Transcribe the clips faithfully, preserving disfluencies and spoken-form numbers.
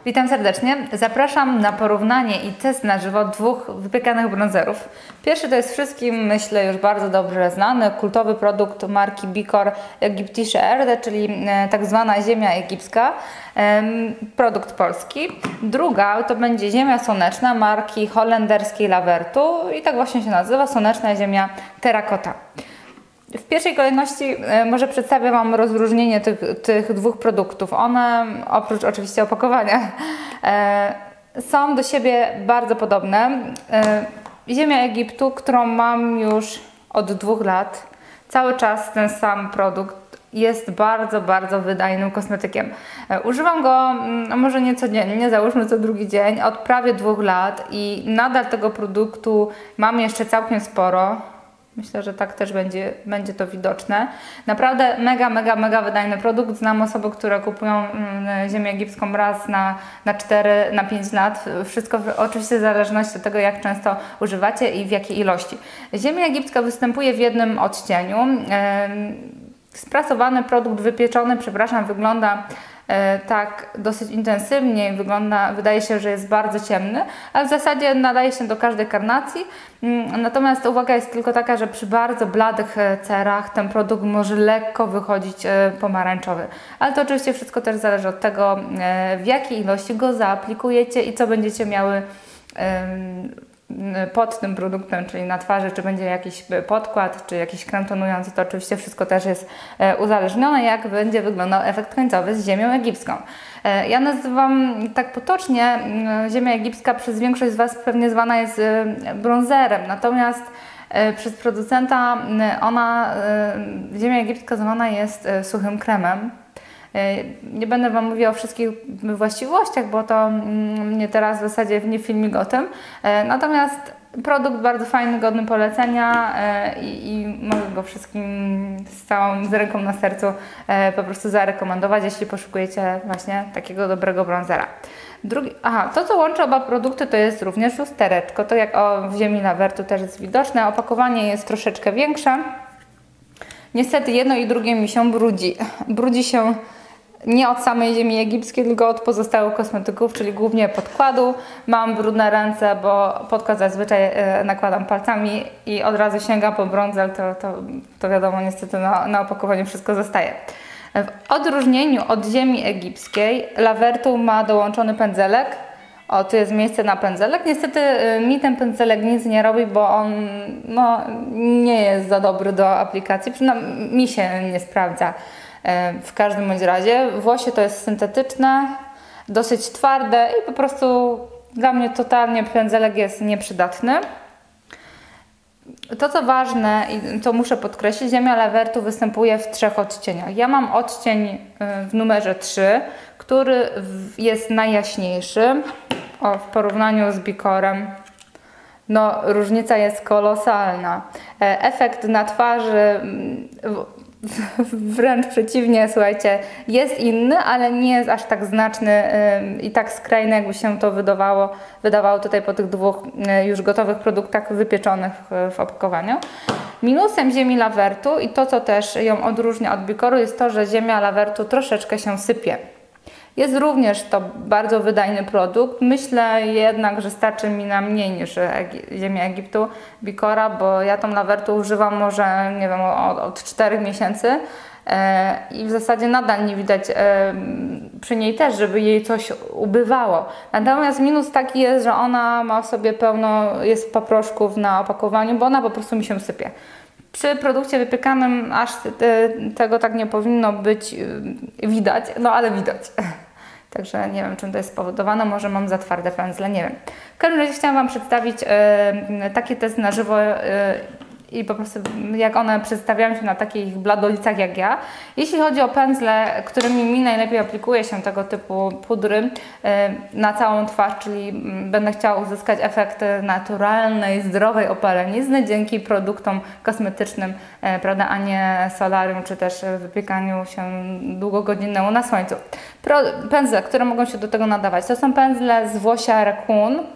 Witam serdecznie. Zapraszam na porównanie i test na żywo dwóch wypiekanych bronzerów. Pierwszy to jest wszystkim, myślę, już bardzo dobrze znany, kultowy produkt marki Bicor Egyptische Erde, czyli tak zwana ziemia egipska, produkt polski. Druga to będzie ziemia słoneczna marki holenderskiej Lavertu i tak właśnie się nazywa, słoneczna ziemia terrakota. W pierwszej kolejności może przedstawię Wam rozróżnienie tych, tych dwóch produktów. One, oprócz oczywiście opakowania, są do siebie bardzo podobne. Ziemia Egiptu, którą mam już od dwóch lat, cały czas ten sam produkt, jest bardzo, bardzo wydajnym kosmetykiem. Używam go no może nie codziennie, załóżmy co drugi dzień, od prawie dwóch lat i nadal tego produktu mam jeszcze całkiem sporo. Myślę, że tak też będzie, będzie to widoczne. Naprawdę mega, mega, mega wydajny produkt. Znam osoby, które kupują ziemię egipską raz na, na cztery, na pięć lat. Wszystko w, oczywiście w zależności od tego, jak często używacie i w jakiej ilości. Ziemia egipska występuje w jednym odcieniu. Sprasowany produkt, wypieczony, przepraszam, wygląda e, tak dosyć intensywnie, wygląda, wydaje się, że jest bardzo ciemny, ale w zasadzie nadaje się do każdej karnacji. Natomiast uwaga jest tylko taka, że przy bardzo bladych cerach ten produkt może lekko wychodzić e, pomarańczowy. Ale to oczywiście wszystko też zależy od tego, e, w jakiej ilości go zaaplikujecie i co będziecie miały e, pod tym produktem, czyli na twarzy, czy będzie jakiś podkład, czy jakiś krem tonujący, to oczywiście wszystko też jest uzależnione, jak będzie wyglądał efekt końcowy z ziemią egipską. Ja nazywam tak potocznie, ziemia egipska przez większość z Was pewnie zwana jest bronzerem, natomiast przez producenta ona, ziemia egipska zwana jest suchym kremem. Nie będę Wam mówiła o wszystkich właściwościach, bo to mnie teraz w zasadzie nie filmik o tym. Natomiast produkt bardzo fajny, godny polecenia i, i mogę go wszystkim z całą z ręką na sercu po prostu zarekomendować, jeśli poszukujecie właśnie takiego dobrego bronzera. Drugi, aha, to co łączy oba produkty to jest również lustereczko. To jak o, w ziemi Lavertu też jest widoczne. Opakowanie jest troszeczkę większe. Niestety jedno i drugie mi się brudzi. Brudzi się nie od samej ziemi egipskiej, tylko od pozostałych kosmetyków, czyli głównie podkładu. Mam brudne ręce, bo podkład zazwyczaj nakładam palcami i od razu sięgam po brązel, to, to, to wiadomo, niestety na, na opakowaniu wszystko zostaje. W odróżnieniu od ziemi egipskiej Lavertu ma dołączony pędzelek. O, tu jest miejsce na pędzelek. Niestety mi ten pędzelek nic nie robi, bo on no, nie jest za dobry do aplikacji, przynajmniej mi się nie sprawdza. W każdym bądź razie włosie to jest syntetyczne, dosyć twarde i po prostu dla mnie totalnie pędzelek jest nieprzydatny. To co ważne i to muszę podkreślić, ziemia Lavertu występuje w trzech odcieniach. Ja mam odcień w numerze trzy, który jest najjaśniejszy. O, w porównaniu z Bicorem, no różnica jest kolosalna. Efekt na twarzy wręcz przeciwnie, słuchajcie, jest inny, ale nie jest aż tak znaczny i tak skrajny, jakby się to wydawało, wydawało tutaj po tych dwóch już gotowych produktach wypieczonych w opakowaniu. Minusem ziemi Lavertu i to, co też ją odróżnia od Bicoru, jest to, że ziemia Lavertu troszeczkę się sypie. Jest również to bardzo wydajny produkt. Myślę jednak, że starczy mi na mniej niż ziemia Egiptu, Bicora, bo ja tą Lavertu używam może, nie wiem, od, od czterech miesięcy e, i w zasadzie nadal nie widać e, przy niej też, żeby jej coś ubywało. Natomiast minus taki jest, że ona ma w sobie pełno, jest paproszków na opakowaniu, bo ona po prostu mi się sypie. Przy produkcie wypiekanym aż te, tego tak nie powinno być widać, no ale widać. Także nie wiem, czym to jest spowodowane, może mam za twarde pędzle, nie wiem. W każdym razie chciałam Wam przedstawić e, taki test na żywo e, i po prostu jak one przedstawiają się na takich bladolicach jak ja. Jeśli chodzi o pędzle, którymi mi najlepiej aplikuje się tego typu pudry e, na całą twarz, czyli będę chciała uzyskać efekt naturalnej, zdrowej opalenizny dzięki produktom kosmetycznym, e, prawda, a nie solarium, czy też wypiekaniu się długogodzinnemu na słońcu. Pro, pędzle, które mogą się do tego nadawać, to są pędzle z włosia Raccoon.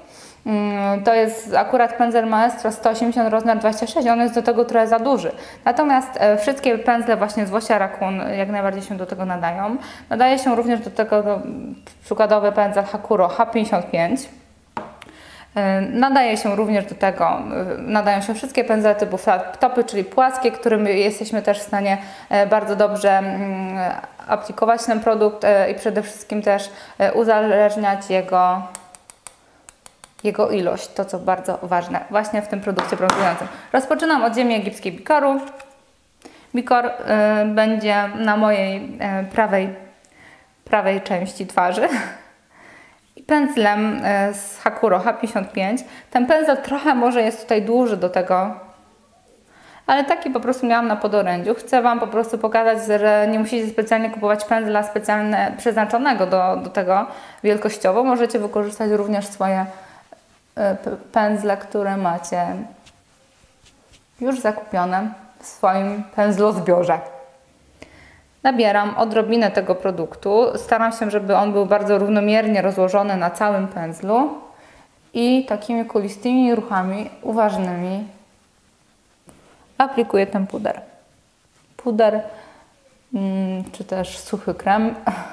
To jest akurat pędzel Maestro sto osiemdziesiąt rozmiar dwadzieścia sześć, on jest do tego trochę za duży. Natomiast wszystkie pędzle właśnie z Włosia Raccoon jak najbardziej się do tego nadają. Nadaje się również do tego do, przykładowy pędzel Hakuro H pięćdziesiąt pięć. Nadaje się również do tego, nadają się wszystkie pędzle typu flat topy, czyli płaskie, którym jesteśmy też w stanie bardzo dobrze aplikować ten produkt i przede wszystkim też uzależniać jego, jego ilość, to co bardzo ważne właśnie w tym produkcie brązującym. Rozpoczynam od ziemi egipskiej Bikoru. Bikor będzie na mojej prawej, prawej części twarzy. Pędzlem z Hakuro H pięćdziesiąt pięć. Ten pędzel trochę może jest tutaj duży do tego, ale taki po prostu miałam na podorędziu. Chcę Wam po prostu pokazać, że nie musicie specjalnie kupować pędzla specjalnie przeznaczonego do, do tego wielkościowo. Możecie wykorzystać również swoje pędzle, które macie już zakupione w swoim pędzlozbiorze. Nabieram odrobinę tego produktu, staram się, żeby on był bardzo równomiernie rozłożony na całym pędzlu i takimi kulistymi ruchami uważnymi aplikuję ten puder. Puder mm, czy też suchy krem.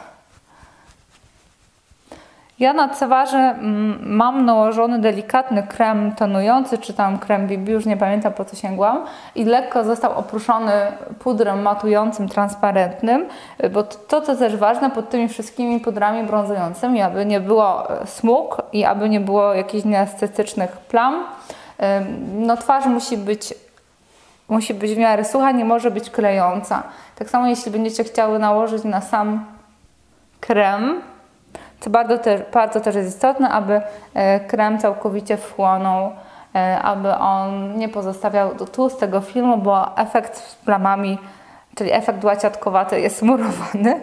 Ja na twarzy mm, mam nałożony delikatny krem tonujący, czy tam krem B B, już nie pamiętam po co sięgłam, i lekko został oprószony pudrem matującym, transparentnym, bo to, co też ważne, pod tymi wszystkimi pudrami brązującymi, aby nie było smug i aby nie było jakichś nieestetycznych plam, no twarz musi być, musi być w miarę sucha, nie może być klejąca. Tak samo jeśli będziecie chciały nałożyć na sam krem, co bardzo też, bardzo też jest istotne, aby krem całkowicie wchłonął, aby on nie pozostawiał tłustego filmu, bo efekt z plamami, czyli efekt łaciatkowaty, jest murowany.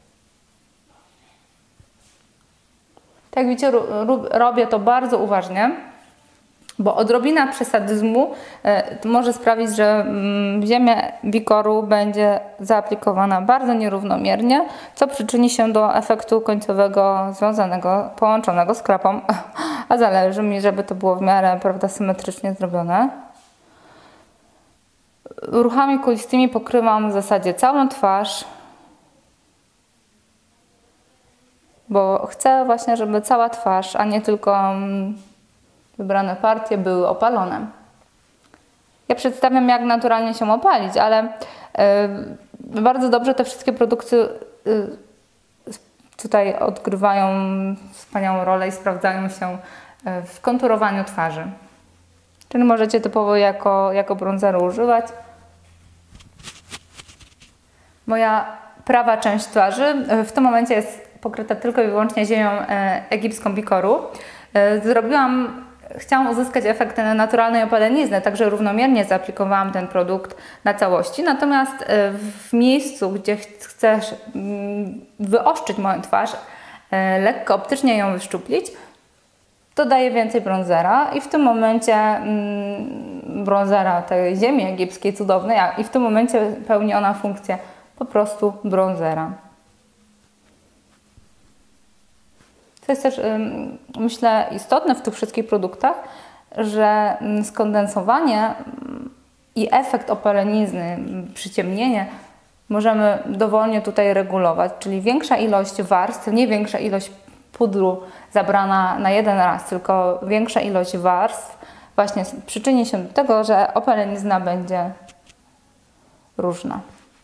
Tak jak widzicie, robię to bardzo uważnie, bo odrobina przesadyzmu y, może sprawić, że y, ziemia Bikoru będzie zaaplikowana bardzo nierównomiernie, co przyczyni się do efektu końcowego związanego, połączonego z klapą, a zależy mi, żeby to było w miarę, prawda, symetrycznie zrobione. Ruchami kulistymi pokrywam w zasadzie całą twarz, bo chcę właśnie, żeby cała twarz, a nie tylko wybrane partie były opalone. Ja przedstawiam, jak naturalnie się opalić, ale y, bardzo dobrze te wszystkie produkty y, tutaj odgrywają wspaniałą rolę i sprawdzają się w konturowaniu twarzy. Czyli możecie typowo jako, jako bronzeru używać. Moja prawa część twarzy w tym momencie jest pokryta tylko i wyłącznie ziemią egipską Bikoru. Zrobiłam Chciałam uzyskać efekt naturalnej opalenizny, także równomiernie zaaplikowałam ten produkt na całości. Natomiast w miejscu, gdzie chcesz wyostrzyć moją twarz, lekko optycznie ją wyszczuplić, dodaję więcej bronzera i w tym momencie bronzera tej ziemi egipskiej cudownej, i w tym momencie pełni ona funkcję po prostu bronzera. To jest też, myślę, istotne w tych wszystkich produktach, że skondensowanie i efekt opalenizny, przyciemnienie możemy dowolnie tutaj regulować, czyli większa ilość warstw, nie większa ilość pudru zabrana na jeden raz, tylko większa ilość warstw właśnie przyczyni się do tego, że opalenizna będzie różna.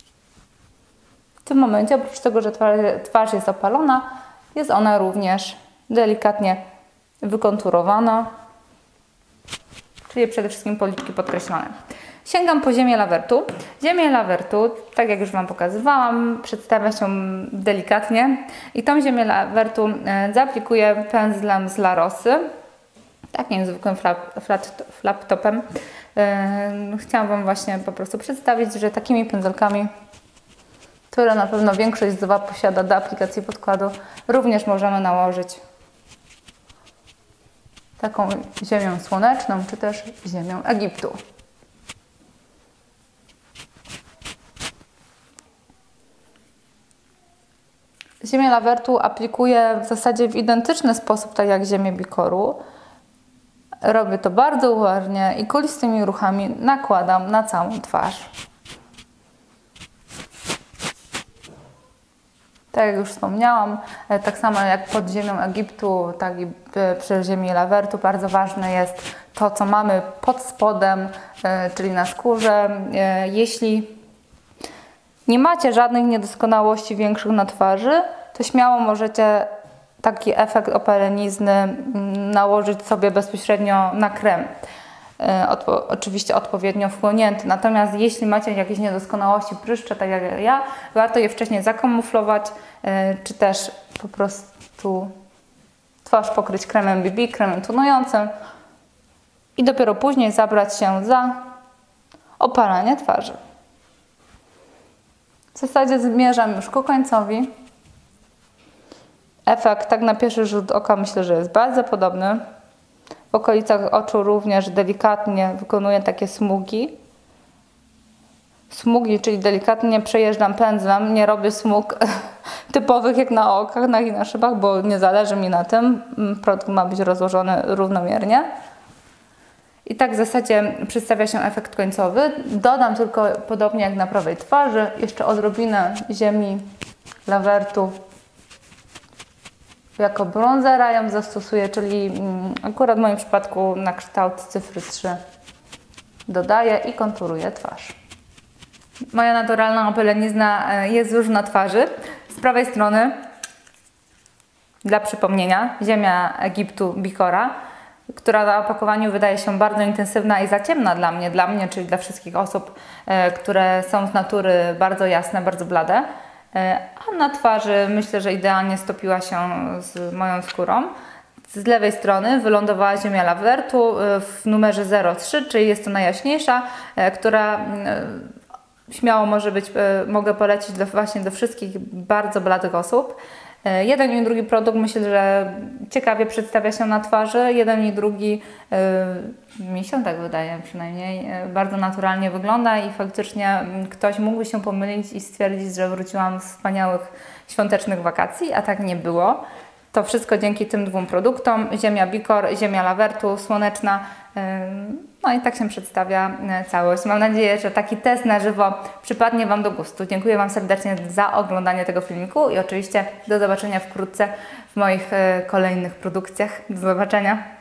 W tym momencie, oprócz tego, że twarz jest opalona, jest ona również delikatnie wykonturowana, czyli przede wszystkim policzki podkreślone. Sięgam po ziemię lawertu. Ziemię lawertu, tak jak już Wam pokazywałam, przedstawia się delikatnie i tą ziemię lawertu zaaplikuję pędzlem z La Rosy, takim zwykłym flap, flat, flap topem. Chciałam Wam właśnie po prostu przedstawić, że takimi pędzelkami, które na pewno większość z Was posiada do aplikacji podkładu, również możemy nałożyć taką ziemią słoneczną, czy też ziemią Egiptu. Ziemię lawertu aplikuję w zasadzie w identyczny sposób, tak jak ziemię Bikoru. robię to bardzo uważnie i kulistymi ruchami nakładam na całą twarz. Tak jak już wspomniałam, tak samo jak pod ziemią Egiptu, tak i przy ziemi Lawertu bardzo ważne jest to, co mamy pod spodem, czyli na skórze. Jeśli nie macie żadnych niedoskonałości większych na twarzy, to śmiało możecie taki efekt opalenizny nałożyć sobie bezpośrednio na krem. Odpo oczywiście odpowiednio wchłonięty. Natomiast jeśli macie jakieś niedoskonałości, pryszcze, tak jak ja, warto je wcześniej zakamuflować, czy też po prostu twarz pokryć kremem B B, kremem tonującym i dopiero później zabrać się za opalanie twarzy. W zasadzie zmierzam już ku końcowi. Efekt tak na pierwszy rzut oka myślę, że jest bardzo podobny. W okolicach oczu również delikatnie wykonuję takie smugi. Smugi, czyli delikatnie przejeżdżam pędzlem, nie robię smug typowych jak na okach i na szybach, bo nie zależy mi na tym. Produkt ma być rozłożony równomiernie. I tak w zasadzie przedstawia się efekt końcowy. Dodam tylko, podobnie jak na prawej twarzy, jeszcze odrobinę ziemi Lawertu jako bronzera ją zastosuję, czyli akurat w moim przypadku na kształt cyfry trzy dodaję i konturuję twarz. Moja naturalna opalenizna jest już na twarzy. Z prawej strony, dla przypomnienia, ziemia Egiptu Bikora, która na opakowaniu wydaje się bardzo intensywna i za ciemna dla mnie, dla mnie, czyli dla wszystkich osób, które są z natury bardzo jasne, bardzo blade. A na twarzy myślę, że idealnie stopiła się z moją skórą. Z lewej strony wylądowała ziemia Lawertu w numerze zero trzy, czyli jest to najjaśniejsza, która śmiało może być, mogę polecić do, właśnie do wszystkich bardzo bladych osób. Jeden i drugi produkt myślę, że ciekawie przedstawia się na twarzy. Jeden i drugi, yy, mi się tak wydaje przynajmniej, yy, bardzo naturalnie wygląda i faktycznie ktoś mógłby się pomylić i stwierdzić, że wróciłam z wspaniałych świątecznych wakacji, a tak nie było. To wszystko dzięki tym dwóm produktom. Ziemia Bikor, ziemia Lawertu, słoneczna. Yy, no i tak się przedstawia całość. Mam nadzieję, że taki test na żywo przypadnie Wam do gustu. Dziękuję Wam serdecznie za oglądanie tego filmiku i oczywiście do zobaczenia wkrótce w moich kolejnych produkcjach. Do zobaczenia.